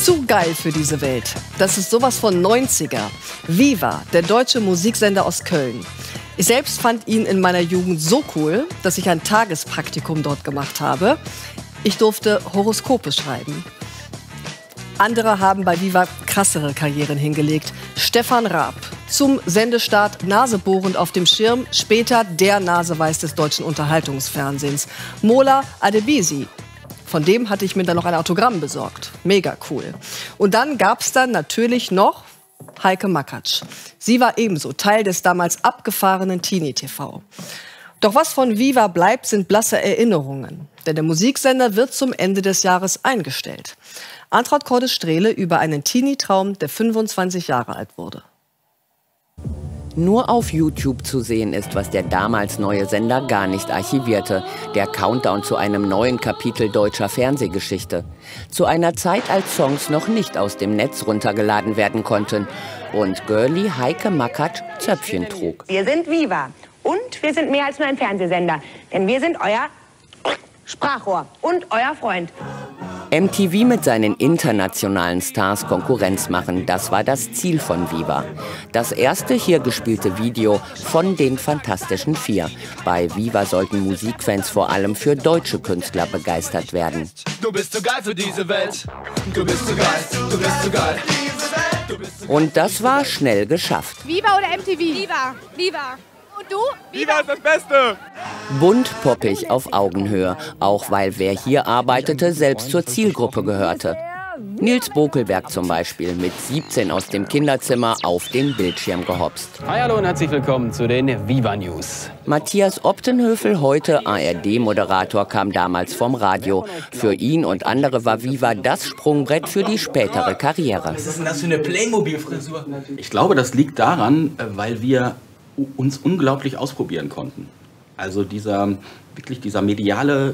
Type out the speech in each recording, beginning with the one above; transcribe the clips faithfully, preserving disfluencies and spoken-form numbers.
Zu geil für diese Welt. Das ist sowas von neunziger. Viva, der deutsche Musiksender aus Köln. Ich selbst fand ihn in meiner Jugend so cool, dass ich ein Tagespraktikum dort gemacht habe. Ich durfte Horoskope schreiben. Andere haben bei Viva krassere Karrieren hingelegt. Stefan Raab, zum Sendestart nasebohrend auf dem Schirm, später der Naseweiß des deutschen Unterhaltungsfernsehens. Mola Adebisi, von dem hatte ich mir dann noch ein Autogramm besorgt. Mega cool. Und dann gab es dann natürlich noch Heike Makatsch. Sie war ebenso Teil des damals abgefahrenen Teenie-T V. Doch was von Viva bleibt, sind blasse Erinnerungen. Denn der Musiksender wird zum Ende des Jahres eingestellt. Antraut Cordes-Strehle über einen Teenie-Traum, der fünfundzwanzig Jahre alt wurde. Nur auf YouTube zu sehen ist, was der damals neue Sender gar nicht archivierte. Der Countdown zu einem neuen Kapitel deutscher Fernsehgeschichte. Zu einer Zeit, als Songs noch nicht aus dem Netz runtergeladen werden konnten. Und Girlie Heike Makatsch Zöpfchen trug. Wir sind Viva. Und wir sind mehr als nur ein Fernsehsender. Denn wir sind euer Sprachrohr und euer Freund. M T V mit seinen internationalen Stars Konkurrenz machen, das war das Ziel von Viva. Das erste hier gespielte Video von den Fantastischen Vier. Bei Viva sollten Musikfans vor allem für deutsche Künstler begeistert werden. Du bist zu geil für diese Welt. Du bist zu geil, du bist zu geil. Und das war schnell geschafft. Viva oder M T V? Viva, Viva. Und du? Viva ist das Beste! Bunt, poppig, auf Augenhöhe. Auch weil wer hier arbeitete, selbst zur Zielgruppe gehörte. Nils Bokelberg zum Beispiel, mit siebzehn aus dem Kinderzimmer auf den Bildschirm gehopst. Hi, hallo und herzlich willkommen zu den Viva News. Matthias Optenhöfel, heute A R D-Moderator, kam damals vom Radio. Für ihn und andere war Viva das Sprungbrett für die spätere Karriere. Was ist denn das für eine Playmobil-Frisur? Ich glaube, das liegt daran, weil wir uns unglaublich ausprobieren konnten. Also dieser, wirklich dieser mediale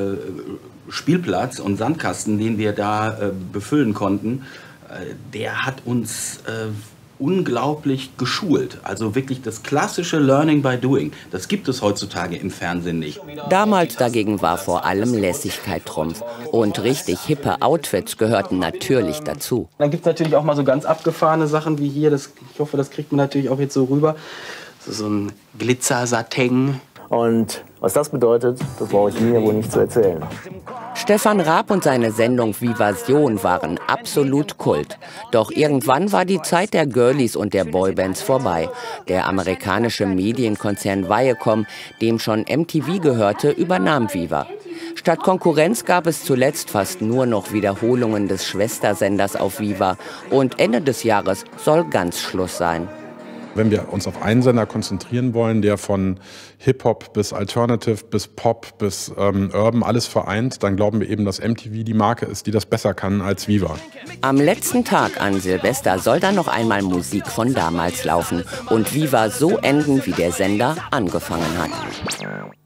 äh, Spielplatz und Sandkasten, den wir da äh, befüllen konnten, äh, der hat uns äh, unglaublich geschult. Also wirklich das klassische Learning by Doing. Das gibt es heutzutage im Fernsehen nicht. Damals dagegen war vor allem Lässigkeit Trumpf. Und richtig hippe Outfits gehörten natürlich dazu. Dann gibt es natürlich auch mal so ganz abgefahrene Sachen wie hier. Das, ich hoffe, das kriegt man natürlich auch jetzt so rüber. So ein Glitzer-Sateng. Und was das bedeutet, das brauche ich mir wohl nicht zu erzählen. Stefan Raab und seine Sendung Vivasion waren absolut Kult. Doch irgendwann war die Zeit der Girlies und der Boybands vorbei. Der amerikanische Medienkonzern Viacom, dem schon M T V gehörte, übernahm Viva. Statt Konkurrenz gab es zuletzt fast nur noch Wiederholungen des Schwestersenders auf Viva. Und Ende des Jahres soll ganz Schluss sein. Wenn wir uns auf einen Sender konzentrieren wollen, der von Hip-Hop bis Alternative bis Pop bis ähm, Urban alles vereint, dann glauben wir eben, dass M T V die Marke ist, die das besser kann als Viva. Am letzten Tag an Silvester soll dann noch einmal Musik von damals laufen und Viva so enden, wie der Sender angefangen hat.